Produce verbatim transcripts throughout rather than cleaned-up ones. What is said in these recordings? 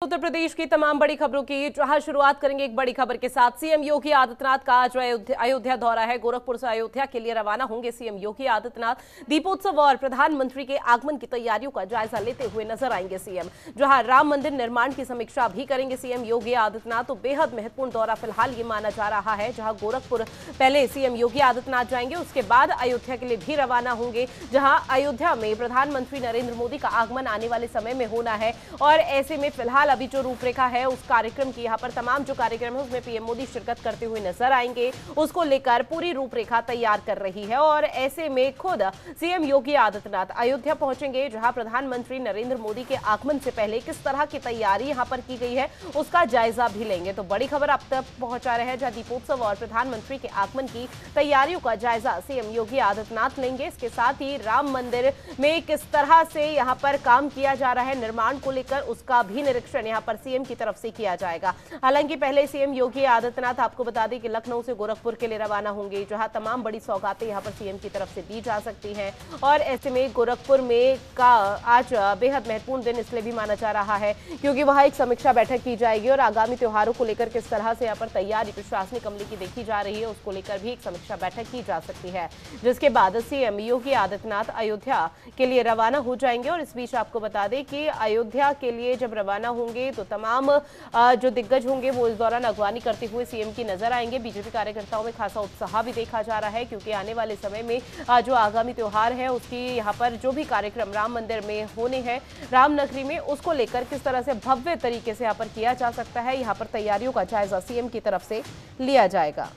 उत्तर प्रदेश की तमाम बड़ी खबरों की जहां शुरुआत करेंगे एक बड़ी खबर के साथ। सीएम योगी आदित्यनाथ का आज अयोध्या दौरा है। गोरखपुर से अयोध्या के लिए रवाना होंगे सीएम योगी आदित्यनाथ। दीपोत्सव और प्रधानमंत्री के आगमन की तैयारियों का जायजा लेते हुए नजर आएंगे सीएम, जहां राम मंदिर निर्माण की समीक्षा भी करेंगे सीएम योगी आदित्यनाथ। तो बेहद महत्वपूर्ण दौरा फिलहाल ये माना जा रहा है, जहां गोरखपुर पहले सीएम योगी आदित्यनाथ जाएंगे, उसके बाद अयोध्या के लिए भी रवाना होंगे, जहां अयोध्या में प्रधानमंत्री नरेंद्र मोदी का आगमन आने वाले समय में होना है। और ऐसे में फिलहाल अभी जो रूपरेखा है उस कार्यक्रम की, यहाँ पर तमाम जो कार्यक्रम है उसमें पीएम मोदी शिरकत करते हुए नजर आएंगे, उसको लेकर पूरी रूपरेखा तैयार कर रही है। और ऐसे में खुद सीएम योगी आदित्यनाथ अयोध्या पहुंचेंगे, जहां प्रधानमंत्री नरेंद्र मोदी के आगमन से पहले किस तरह की तैयारी यहां पर की गई है उसका जायजा भी लेंगे। तो बड़ी खबर अब तक पहुंचा रहे हैं, जहां दीपोत्सव और प्रधानमंत्री के आगमन की तैयारियों का जायजा सीएम योगी आदित्यनाथ लेंगे। इसके साथ ही राम मंदिर में किस तरह से यहां पर काम किया जा रहा है निर्माण को लेकर, उसका भी निरीक्षण यहां पर सीएम की तरफ से किया जाएगा। हालांकि पहले सीएम योगी आदित्यनाथ आपको बता दें कि लखनऊ से गोरखपुर के लिए रवाना होंगे, जहां तमाम बड़ी सौगातें यहां पर सीएम की तरफ से दी जा सकती हैं। और ऐसे में गोरखपुर में का आज बेहद महत्वपूर्ण दिन इसलिए भी माना जा रहा है क्योंकि वहां एक समीक्षा बैठक की जाएगी और आगामी त्योहारों को लेकर किस तरह से यहां पर तैयारी प्रशासनिक अमले की देखी जा रही है उसको लेकर भी एक समीक्षा बैठक की जा सकती है। जिसके बाद सीएम योगी आदित्यनाथ अयोध्या के लिए रवाना हो जाएंगे। और इस बीच आपको बता दें कि अयोध्या के लिए जब रवाना होंगे तो तमाम जो दिग्गज होंगे वो इस दौरान अगवानी करते हुए सीएम की नजर आएंगे। बीजेपी कार्यकर्ताओं में खासा उत्साह भी देखा जा रहा है क्योंकि आने वाले समय में जो आगामी त्योहार है उसकी यहाँ पर जो भी कार्यक्रम राम मंदिर में होने हैं, रामनगरी में, उसको लेकर किस तरह से भव्य तरीके से यहाँ पर किया जा सकता है, यहाँ पर तैयारियों का जायजा सीएम की तरफ से लिया जाएगा।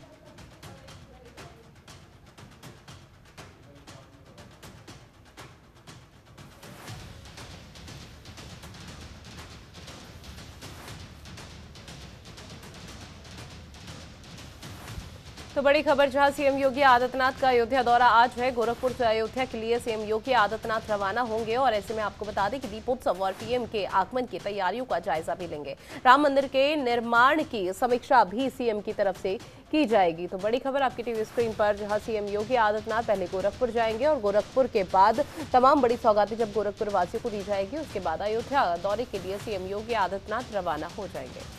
तो बड़ी खबर, जहां सीएम योगी आदित्यनाथ का अयोध्या दौरा आज है। गोरखपुर से अयोध्या के लिए सीएम योगी आदित्यनाथ रवाना होंगे और ऐसे में आपको बता दें कि दीपोत्सव और पीएम के आगमन की तैयारियों का जायजा भी लेंगे। राम मंदिर के निर्माण की समीक्षा भी सीएम की तरफ से की जाएगी। तो बड़ी खबर आपकी टीवी स्क्रीन पर, जहां सीएम योगी आदित्यनाथ पहले गोरखपुर जाएंगे और गोरखपुर के बाद तमाम बड़ी सौगातें जब गोरखपुर वासियों को दी जाएगी, उसके बाद अयोध्या दौरे के लिए सीएम योगी आदित्यनाथ रवाना हो जाएंगे।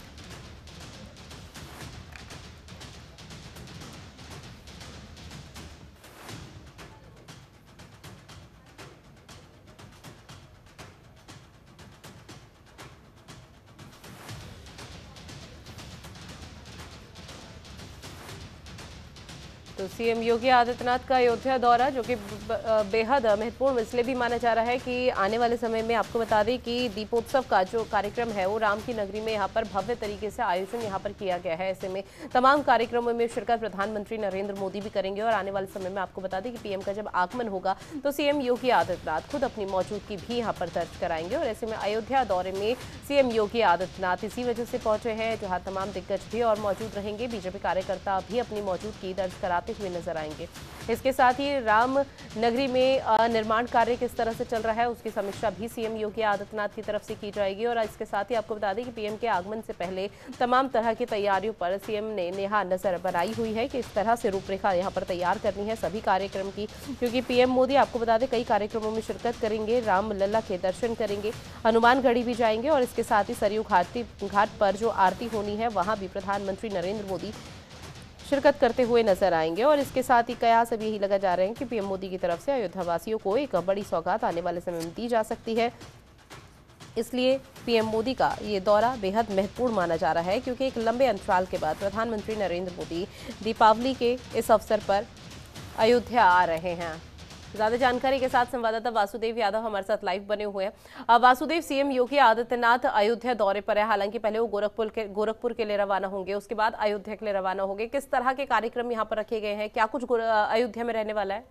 तो सीएम योगी आदित्यनाथ का अयोध्या दौरा, जो कि बेहद महत्वपूर्ण इसलिए भी माना जा रहा है कि आने वाले समय में आपको बता दें कि दीपोत्सव का जो कार्यक्रम है वो राम की नगरी में यहाँ पर भव्य तरीके से आयोजन यहाँ पर किया गया है। ऐसे में तमाम कार्यक्रमों में शिरकत प्रधानमंत्री नरेंद्र मोदी भी करेंगे और आने वाले समय में आपको बता दें कि पीएम का जब आगमन होगा तो सीएम योगी आदित्यनाथ खुद अपनी मौजूदगी भी यहाँ पर दर्ज कराएंगे। और ऐसे में अयोध्या दौरे में सीएम योगी आदित्यनाथ इसी वजह से पहुंचे हैं, जहाँ तमाम दिग्गज भी और मौजूद रहेंगे, बीजेपी कार्यकर्ता भी अपनी मौजूदगी दर्ज कराते हुए नजर आएंगे। इसके साथ ही राम नगरी में निर्माण कार्य किस तरह से चल रहा है उसकी समीक्षा भी सीएम योगी आदित्यनाथ की तरफ से की जाएगी। और इसके साथ ही आपको बता दें कि पीएम के आगमन से पहले तमाम तरह की तैयारियों पर सीएम ने नेहा नजर बनाई हुई है कि इस तरह से रूपरेखा यहां पर तैयार करनी है सभी कार्यक्रम की, क्योंकि पीएम मोदी आपको बता दें कई कार्यक्रमों में शिरकत करेंगे, राम लल्ला के दर्शन करेंगे, हनुमानगढ़ी भी जाएंगे और इसके साथ ही सरयू घाटी घाट पर जो आरती होनी है वहां भी प्रधानमंत्री नरेंद्र मोदी शिरकत करते हुए नजर आएंगे। और इसके साथ ही कयास अब यही लगा जा रहे हैं कि पीएम मोदी की तरफ से अयोध्या वासियों को एक बड़ी सौगात आने वाले समय में दी जा सकती है। इसलिए पीएम मोदी का ये दौरा बेहद महत्वपूर्ण माना जा रहा है क्योंकि एक लंबे अंतराल के बाद प्रधानमंत्री नरेंद्र मोदी दीपावली के इस अवसर पर अयोध्या आ रहे हैं। ज्यादा जानकारी के साथ संवाददाता वासुदेव यादव हमारे साथ लाइव बने हुए हैं। वासुदेव, सीएम योगी आदित्यनाथ अयोध्या दौरे पर है, हालांकि पहले वो गोरखपुर के गोरखपुर के लिए रवाना होंगे, उसके बाद अयोध्या के लिए रवाना होंगे। किस तरह के कार्यक्रम यहाँ पर रखे गए हैं, क्या कुछ अयोध्या में रहने वाला है?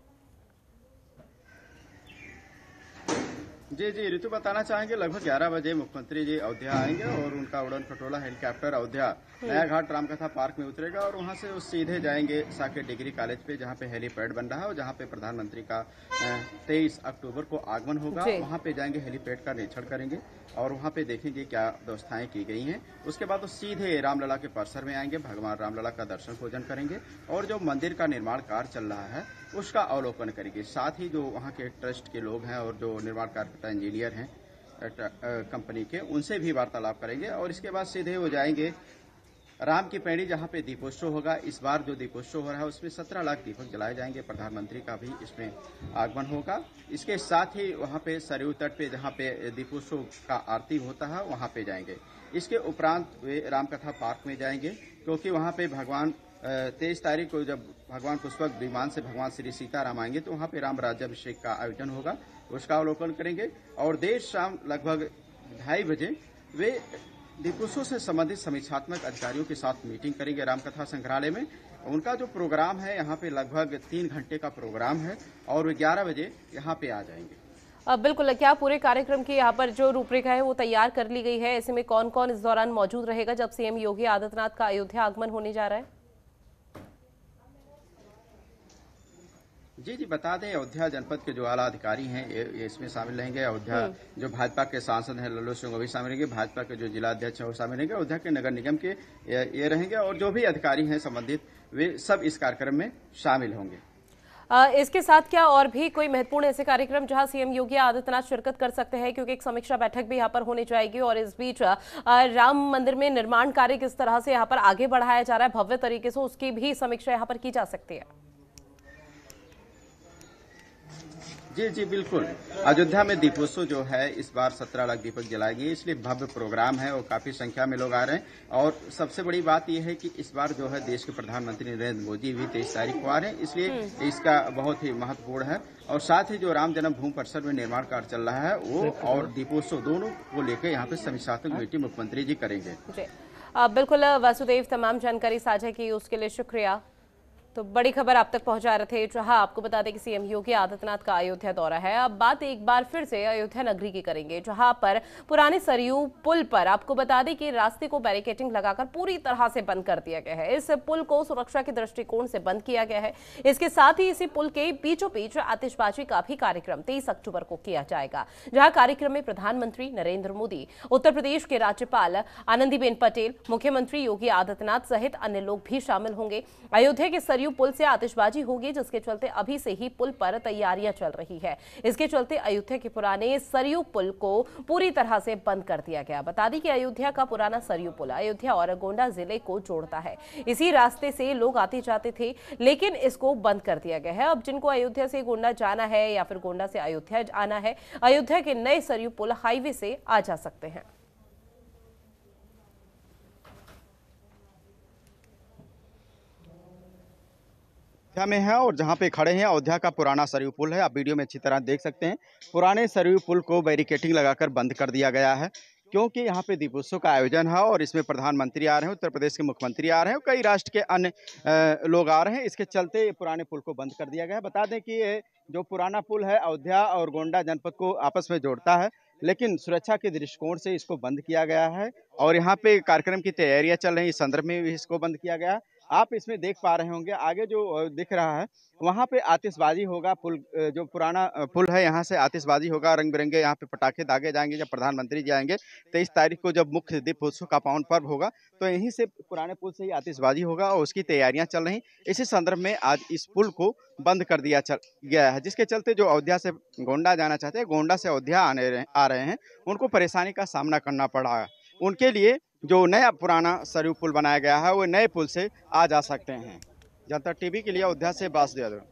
जी जी ऋतु, बताना चाहेंगे लगभग ग्यारह बजे मुख्यमंत्री जी अयोध्या आएंगे और उनका उड़न खटोला हेलीकॉप्टर अयोध्या नया घाट रामकथा पार्क में उतरेगा और वहां से वो सीधे जाएंगे साकेत डिग्री कॉलेज पे, जहां पे हेलीपैड बन रहा है और जहां पे प्रधानमंत्री का तेईस अक्टूबर को आगमन होगा। वहां पे जाएंगे, हेलीपैड का निरीक्षण करेंगे और वहां पे देखेंगे क्या व्यवस्थाएं की गई हैं। उसके बाद वो सीधे रामलला के परिसर में आएंगे, भगवान रामलला का दर्शन पूजन करेंगे और जो मंदिर का निर्माण कार्य चल रहा है उसका अवलोकन करेंगे। साथ ही जो वहाँ के ट्रस्ट के लोग हैं और जो निर्माण कार्य इंजीनियर हैं कंपनी के, उनसे भी वार्तालाप करेंगे और इसके बाद सीधे वो जाएंगे राम की पैड़ी, जहां पे दीपोत्सव होगा। इस बार जो दीपोत्सव हो रहा है उसमें सत्रह लाख दीपक जलाए जाएंगे। प्रधानमंत्री का भी इसमें आगमन होगा। इसके साथ ही वहां पे सरयू तट पे जहां पे दीपोत्सव का आरती होता है वहां पे जाएंगे। इसके उपरांत वे रामकथा पार्क में जाएंगे, क्योंकि वहां पे भगवान तेईस तारीख को जब भगवान पुष्पक विमान से भगवान श्री सीताराम आएंगे तो वहां पे राम राज्याभिषेक का आयोजन होगा, उसका अवलोकन करेंगे। और देर शाम लगभग ढाई बजे वे दीपोत्सव से संबंधित समीक्षात्मक अधिकारियों के साथ मीटिंग करेंगे रामकथा संग्रहालय में। उनका जो प्रोग्राम है यहाँ पे लगभग तीन घंटे का प्रोग्राम है और वे ग्यारह बजे यहाँ पे आ जाएंगे। बिल्कुल, क्या पूरे कार्यक्रम की यहाँ पर जो रूपरेखा है वो तैयार कर ली गई है? ऐसे में कौन कौन इस दौरान मौजूद रहेगा जब सीएम योगी आदित्यनाथ का अयोध्या आगमन होने जा रहा है? जी जी बता दें, अयोध्या जनपद के जो आला अधिकारी हैं ये इसमें शामिल रहेंगे। अयोध्या जो भाजपा के सांसद हैं लल्लू सिंह वो भी शामिल रहेंगे, भाजपा के जो जिला अध्यक्ष हैं वो शामिल रहेंगे, अयोध्या के नगर निगम के ये रहेंगे और जो भी अधिकारी हैं संबंधित वे सब इस कार्यक्रम में शामिल होंगे। इसके साथ क्या और भी कोई महत्वपूर्ण ऐसे कार्यक्रम जहां सीएम योगी आदित्यनाथ शिरकत कर सकते हैं? क्योंकि एक समीक्षा बैठक भी यहां पर होने जाएगी और इस बीच राम मंदिर में निर्माण कार्य किस तरह से यहां पर आगे बढ़ाया जा रहा है भव्य तरीके से, उसकी भी समीक्षा यहां पर की जा सकती है। जी जी बिल्कुल, अयोध्या में दीपोत्सव जो है इस बार सत्रह लाख दीपक जलाए गए, इसलिए भव्य प्रोग्राम है और काफी संख्या में लोग आ रहे हैं। और सबसे बड़ी बात यह है कि इस बार जो है देश के प्रधानमंत्री नरेंद्र मोदी भी तेईस तारीख को आ रहे हैं, इसलिए इसका बहुत ही महत्वपूर्ण है। और साथ ही जो राम जन्मभूमि परिसर में निर्माण कार्य चल रहा है वो और दीपोत्सव दोनों को लेकर यहाँ पे समीक्षात्मक मीटिंग मुख्यमंत्री जी करेंगे। जी बिल्कुल वासुदेव, तमाम जानकारी साझा की उसके लिए शुक्रिया। तो बड़ी खबर आप तक पहुंचा रहे थे, जहां आपको बता दें कि सीएम योगी आदित्यनाथ का अयोध्या दौरा है। अब बात एक बार फिर से अयोध्या नगरी की करेंगे, जहां पर पुराने सरयू पुल पर आपको बता दें कि रास्ते को बैरिकेटिंग लगाकर पूरी तरह से बंद कर दिया गया है। इस पुल को सुरक्षा के दृष्टिकोण से बंद किया गया है। इसके साथ ही इसी पुल के बीचों बीच आतिशबाजी का भी कार्यक्रम तेईस अक्टूबर को किया जाएगा, जहां कार्यक्रम में प्रधानमंत्री नरेंद्र मोदी, उत्तर प्रदेश के राज्यपाल आनंदीबेन पटेल, मुख्यमंत्री योगी आदित्यनाथ सहित अन्य लोग भी शामिल होंगे। अयोध्या के सरयू पुल से आतिशबाजी होगी, जिसके चलते अभी से ही पुल पर तैयारियां चल रही है। इसके चलते अयोध्या के पुराने सरयू पुल को पूरी तरह से बंद कर दिया गया। बता दें कि अयोध्या का पुराना सरयू पुल अयोध्या और गोंडा जिले को जोड़ता है। इसी रास्ते से लोग आते जाते थे, लेकिन इसको बंद कर दिया गया है। अब जिनको अयोध्या से गोंडा जाना है या फिर गोंडा से अयोध्या आना है, अयोध्या के नए सरयू पुल हाईवे से आ जा सकते हैं। अयोध्या में है और जहां पे खड़े हैं अयोध्या का पुराना सरयू पुल है। आप वीडियो में अच्छी तरह देख सकते हैं, पुराने सरयू पुल को बैरिकेटिंग लगाकर बंद कर दिया गया है, क्योंकि यहाँ पे दीपोत्सव का आयोजन है और इसमें प्रधानमंत्री आ रहे हैं, उत्तर प्रदेश के मुख्यमंत्री आ रहे हैं, कई राष्ट्र के अन्य लोग आ रहे हैं। इसके चलते पुराने पुल को बंद कर दिया गया है। बता दें कि ये जो पुराना पुल है अयोध्या और गोंडा जनपद को आपस में जोड़ता है, लेकिन सुरक्षा के दृष्टिकोण से इसको बंद किया गया है और यहाँ पे कार्यक्रम की तैयारियां चल रही हैं। इस संदर्भ में भी इसको बंद किया गया है। आप इसमें देख पा रहे होंगे आगे जो दिख रहा है वहाँ पे आतिशबाजी होगा। पुल जो पुराना पुल है यहाँ से आतिशबाजी होगा, रंग बिरंगे यहाँ पे पटाखे दागे जाएंगे। जब प्रधानमंत्री जी आएंगे तेईस तारीख को, जब मुख्य दीपोत्सव का पावन पर्व होगा, तो यहीं से पुराने पुल से ही आतिशबाजी होगा और उसकी तैयारियां चल रही। इसी संदर्भ में आज इस पुल को बंद कर दिया चल गया है, जिसके चलते जो अयोध्या से गोंडा जाना चाहते हैं, गोंडा से अयोध्या आने आ रहे हैं, उनको परेशानी का सामना करना पड़ा है। उनके लिए जो नया पुराना सरयू पुल बनाया गया है वो नए पुल से आ जा सकते हैं। जनता टीवी के लिए अयोध्या से वासुदेव।